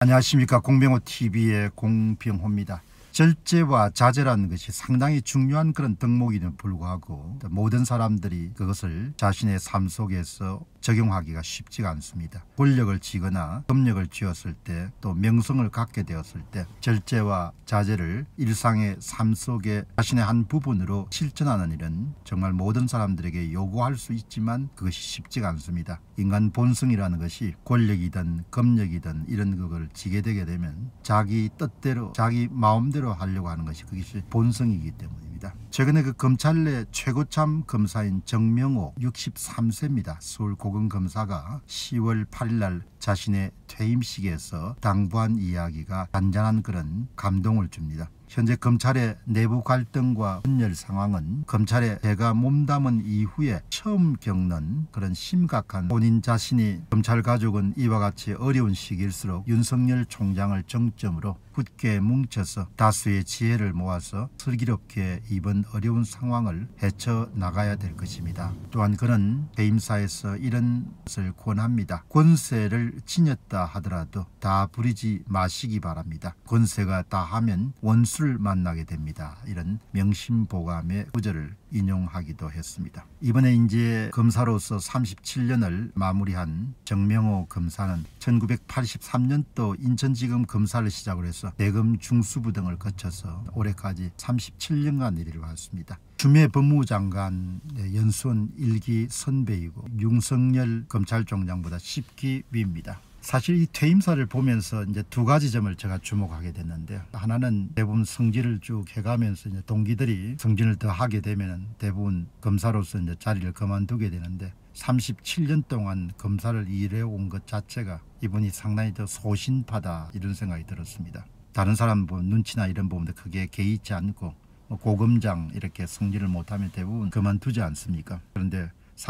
안녕하십니까. 공병호TV의 공병호입니다. 절제와 자제라는 것이 상당히 중요한 그런 덕목임에도 불구하고 모든 사람들이 그것을 자신의 삶 속에서 적용하기가 쉽지가 않습니다. 권력을 쥐거나 법력을 쥐었을 때, 또 명성을 갖게 되었을 때 절제와 자제를 일상의 삶 속에 자신의 한 부분으로 실천하는 일은 정말 모든 사람들에게 요구할 수 있지만 그것이 쉽지가 않습니다. 인간 본성이라는 것이 권력이든 검력이든 이런 것을 쥐게 되게 되면 자기 뜻대로 자기 마음대로 하려고 하는 것이 그것이 본성이기 때문입니다. 최근에 그 검찰 내 최고참 검사인 정명호 63세입니다. 서울 고검검사가 10월 8일 날 자신의 퇴임식에서 당부한 이야기가 잔잔한 그런 감동을 줍니다. 현재 검찰의 내부 갈등과 분열 상황은 검찰에 제가 몸담은 이후에 처음 겪는 그런 심각한, 본인 자신이 검찰 가족은 이와 같이 어려운 시기일수록 윤석열 총장을 정점으로 굳게 뭉쳐서 다수의 지혜를 모아서 슬기롭게 이번 어려운 상황을 헤쳐나가야 될 것입니다. 또한 그는 퇴임사에서 이런 것을 권합니다. 권세를 지녔다 하더라도 다 부리지 마시기 바랍니다. 권세가 다하면 원수를 만나게 됩니다. 이런 명심보감의 구절을 인용하기도 했습니다. 이번에 이제 검사로서 37년을 마무리한 정명호 검사는 1983년도 인천지검 검사를 시작으로 해서 대검 중수부 등을 거쳐서 올해까지 37년간 일을 해왔습니다. 추미애 법무장관 연수원 1기 선배이고 윤석열 검찰총장보다 10기 위입니다. 사실 이 퇴임사를 보면서 이제 두 가지 점을 제가 주목하게 됐는데요. 하나는 대부분 성질을 쭉 해가면서 이제 동기들이 성진을 더 하게 되면 대부분 검사로서 이제 자리를 그만두게 되는데, 37년 동안 검사를 일해 온 것 자체가 이분이 상당히 더 소신파다, 이런 생각이 들었습니다. 다른 사람 눈치나 이런 부분도 크게 개의치 않고 고검장 이렇게 성질을 못하면 대부분 그만두지 않습니까? 그런데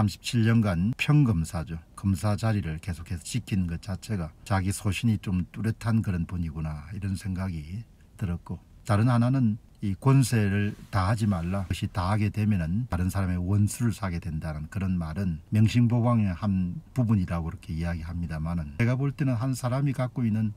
37년간 평검사죠. 검사 자리를 계속해서 지키는 것 자체가 자기 소신이 좀 뚜렷한 그런 분이구나, 이런 생각이 들었고, 다른 하나는 이 권세를 다하지 말라. 그것이 다하게 되면은 다른 사람의 원수를 사게 된다는 그런 말은 명심보감의 한 부분이라고 그렇게 이야기합니다만은, 제가 볼 때는 한 사람이 갖고 있는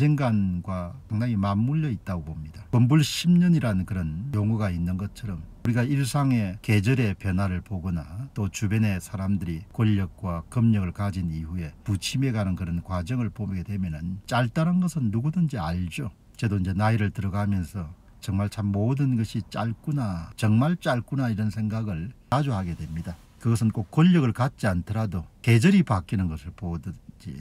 인생관과 상당히 맞물려 있다고 봅니다. 건불 10년이라는 그런 용어가 있는 것처럼 우리가 일상의 계절의 변화를 보거나 또 주변의 사람들이 권력과 검력을 가진 이후에 부침해가는 그런 과정을 보게 되면은 짧다는 것은 누구든지 알죠. 저도 이제 나이를 들어가면서 정말 참 모든 것이 짧구나, 정말 짧구나, 이런 생각을 자주 하게 됩니다. 그것은 꼭 권력을 갖지 않더라도 계절이 바뀌는 것을 보든지,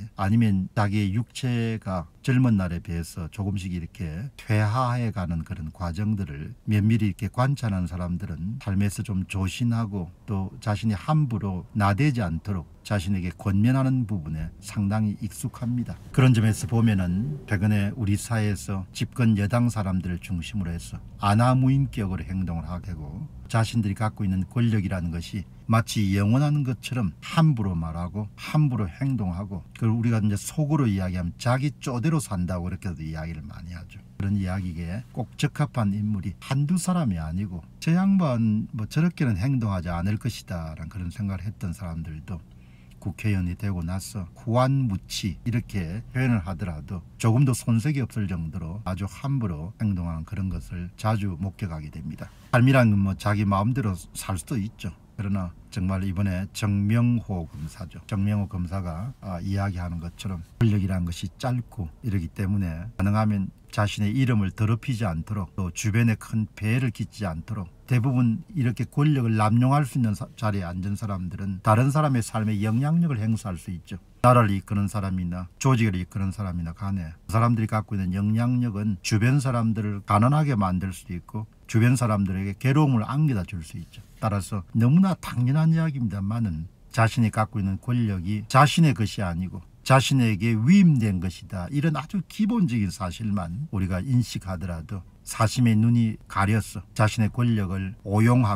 아니면 자기의 육체가 젊은 날에 비해서 조금씩 이렇게 퇴화해가는 그런 과정들을 면밀히 이렇게 관찰하는 사람들은 삶에서 좀 조신하고 또 자신이 함부로 나대지 않도록 자신에게 권면하는 부분에 상당히 익숙합니다. 그런 점에서 보면은 최근에 우리 사회에서 집권 여당 사람들을 중심으로 해서 아나무인격으로 행동을 하게 되고, 자신들이 갖고 있는 권력이라는 것이 마치 영원한 것처럼 함부로 말하고 함부로 행동하고, 그걸 우리가 이제 속으로 이야기하면 자기 쪼대로 산다고 그렇게도 이야기를 많이 하죠. 그런 이야기에 꼭 적합한 인물이 한두 사람이 아니고, 저 양반 뭐 저렇게는 행동하지 않을 것이다 라는 그런 생각을 했던 사람들도 국회의원이 되고 나서 후안무치 이렇게 표현을 하더라도 조금도 손색이 없을 정도로 아주 함부로 행동하는 그런 것을 자주 목격하게 됩니다. 삶이란 건 뭐 자기 마음대로 살 수도 있죠. 그러나 정말 이번에 정명호 검사죠. 정명호 검사가 이야기하는 것처럼 권력이라는 것이 짧고 이러기 때문에 가능하면 자신의 이름을 더럽히지 않도록, 또 주변에 큰 폐해를 끼치지 않도록, 대부분 이렇게 권력을 남용할 수 있는 자리에 앉은 사람들은 다른 사람의 삶에 영향력을 행사할 수 있죠. 나라를 이끄는 사람이나 조직을 이끄는 사람이나 간에 그 사람들이 갖고 있는 영향력은 주변 사람들을 가난하게 만들 수도 있고 주변 사람들에게 괴로움을 안겨다 줄 수 있죠. 따라서 너무나 당연한 이야기입니다만은 자신이 갖고 있는 권력이 자신의 것이 아니고 자신에게 위임된 것이다, 이런 아주 기본적인 사실만 우리가 인식하더라도 사심의 눈이 가려서 자신의 권력을 오용하거나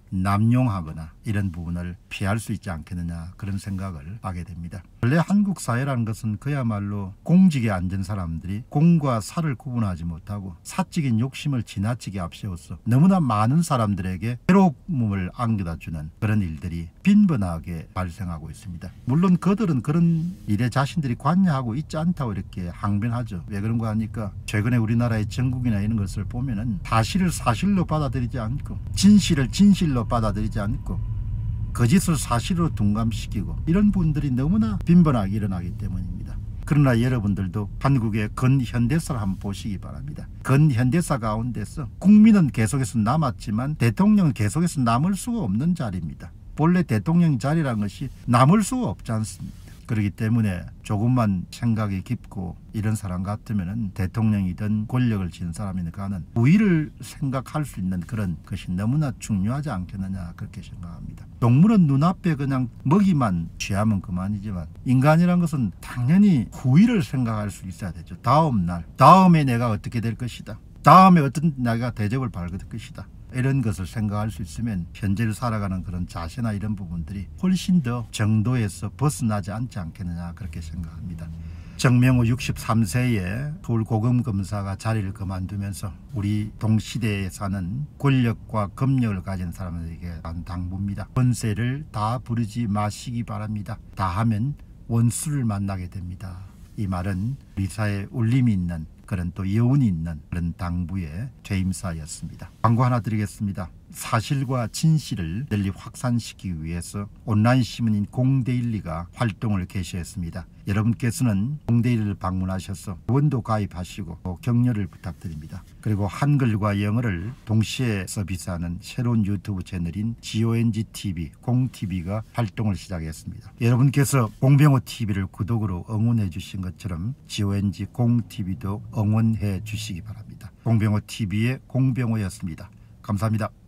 남용하거나 이런 부분을 피할 수 있지 않겠느냐 그런 생각을 하게 됩니다. 원래 한국 사회라는 것은 그야말로 공직에 앉은 사람들이 공과 사를 구분하지 못하고 사적인 욕심을 지나치게 앞세워서 너무나 많은 사람들에게 괴로움을 안겨다 주는 그런 일들이 빈번하게 발생하고 있습니다. 물론 그들은 그런 일에 자신들이 관여하고 있지 않다고 이렇게 항변하죠. 왜 그런가 하니까 최근에 우리나라의 전국이나 이런 것을 보면은 사실을 사실로 받아들이지 않고 진실을 진실로 받아들이지 않고 거짓을 사실로 둔감시키고 이런 분들이 너무나 빈번하게 일어나기 때문입니다. 그러나 여러분들도 한국의 근현대사를 한번 보시기 바랍니다. 근현대사 가운데서 국민은 계속해서 남았지만 대통령은 계속해서 남을 수가 없는 자리입니다. 본래 대통령 자리라는 것이 남을 수가 없지 않습니다. 그렇기 때문에 조금만 생각이 깊고 이런 사람 같으면 대통령이든 권력을 쥔 사람이니까는 우위를 생각할 수 있는 그런 것이 너무나 중요하지 않겠느냐 그렇게 생각합니다. 동물은 눈앞에 그냥 먹이만 취하면 그만이지만 인간이란 것은 당연히 후위를 생각할 수 있어야 되죠. 다음에 내가 어떻게 될 것이다. 다음에 어떤 내가 대접을 받을 것이다. 이런 것을 생각할 수 있으면 현재를 살아가는 그런 자세나 이런 부분들이 훨씬 더 정도에서 벗어나지 않지 않겠느냐 그렇게 생각합니다. 정명호 63세에 서울고검검사가 자리를 그만두면서 우리 동시대에 사는 권력과 검력을 가진 사람들에게 한 당부입니다. 권세를 다 부르지 마시기 바랍니다. 다 하면 원수를 만나게 됩니다. 이 말은 우리 사회에 울림이 있는 그런 또 여운이 있는 그런 당부의 퇴임사였습니다. 광고 하나 드리겠습니다. 사실과 진실을 널리 확산시키기 위해서 온라인 신문인 공데일리가 활동을 개시했습니다. 여러분께서는 공데일리를 방문하셔서 회원도 가입하시고 또 격려를 부탁드립니다. 그리고 한글과 영어를 동시에 서비스하는 새로운 유튜브 채널인 GONGTV, 공TV가 활동을 시작했습니다. 여러분께서 공병호TV를 구독으로 응원해 주신 것처럼 GONG 공TV도 응원해 주시기 바랍니다. 공병호TV의 공병호였습니다. 감사합니다.